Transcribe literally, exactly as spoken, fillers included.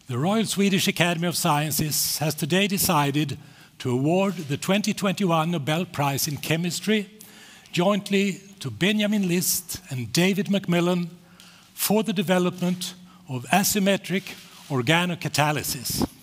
The Royal Swedish Academy of Sciences has today decided to award the twenty twenty-one Nobel Prize in Chemistry jointly to Benjamin List and David MacMillan for the development of asymmetric organocatalysis.